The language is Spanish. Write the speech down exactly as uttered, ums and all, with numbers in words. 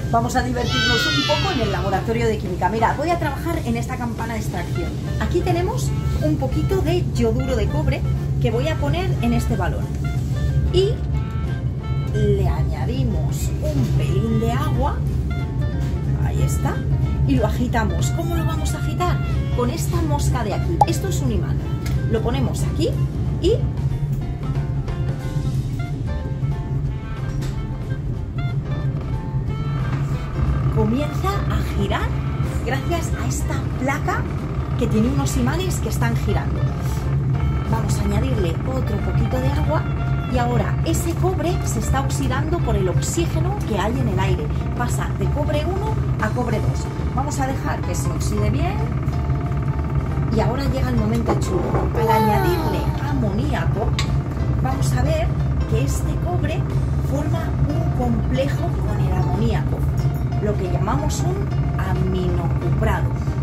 Vamos a divertirnos un poco en el laboratorio de química. Mira, voy a trabajar en esta campana de extracción. Aquí tenemos un poquito de yoduro de cobre que voy a poner en este balón. Y le añadimos un pelín de agua. Ahí está. Y lo agitamos. ¿Cómo lo vamos a agitar? Con esta mosca de aquí. Esto es un imán. Lo ponemos aquí y comienza a girar gracias a esta placa que tiene unos imanes que están girando. Vamos a añadirle otro poquito de agua y ahora ese cobre se está oxidando por el oxígeno que hay en el aire. Pasa de cobre uno a cobre dos. Vamos a dejar que se oxide bien y ahora llega el momento chulo. Al añadirle amoníaco vamos a ver que este cobre forma un complejo con el amoníaco, lo que llamamos un aminocuprado.